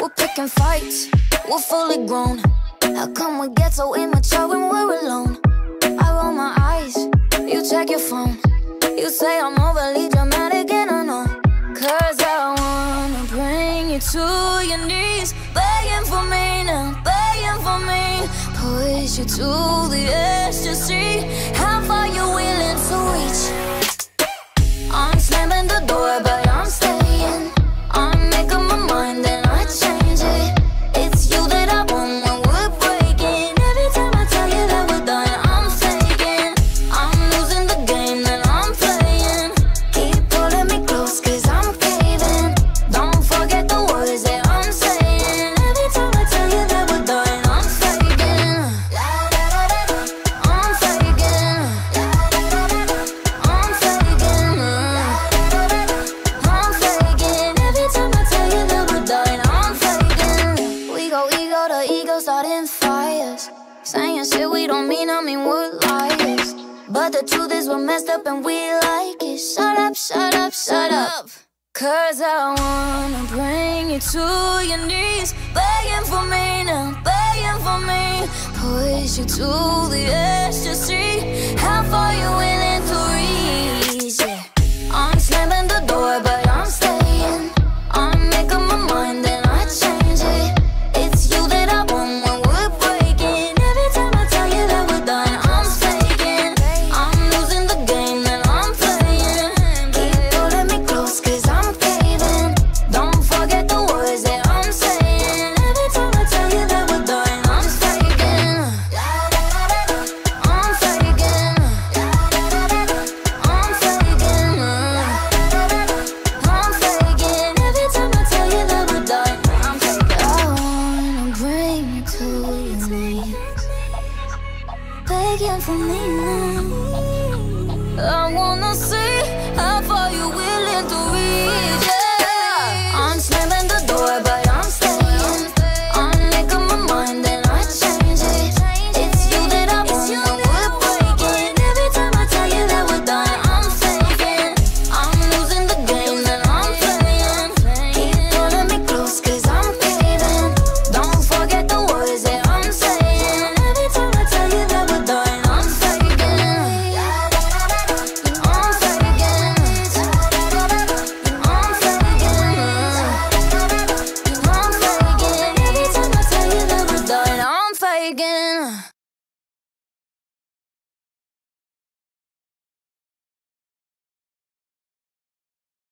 We're picking fights, we're fully grown. How come we get so immature when we're alone? I roll my eyes, you check your phone. You say I'm overly dramatic and I know, 'cause I wanna bring you to your knees, begging for me now, begging for me. Push you to the edge to see how far you're willing to reach. I'm slamming the door, but I'm staying. I'm making my mind and I change it. It's you that I want when we're breaking. Every time I tell you that we're done, I'm faking. I'm losing the game that I'm playing. Keep pulling me close 'cause I'm caving. Don't forget the words that I'm saying. Every time I tell you that we're done, I'm faking. I'm faking. I'm faking. I'm faking. Every time I tell you that we're done, I'm faking. We go ego to ego, starting fires. Saying shit we don't mean, I mean we're liars. But the truth is we're messed up and we like it. Shut up, shut up, shut up. 'Cause I wanna bring you to your knees, begging for me now, begging for me. Push you to the edge to see how far you're willing to reach. Yeah. I'm slamming the door, but I'm staying. I'm making my mind and I change it. It's you that I want when we're breaking. Every time I tell you that we're done, I'm faking. I'm losing the game that I'm playing. Keep pulling me close 'cause I'm caving. Don't forget the words that I'm saying. Every time I tell you that we're done, I'm faking. I'm faking. I'm faking. I'm faking. Every time I tell you that we're done, I'm faking. I wanna bring you to your knees, begging for me now. I wanna say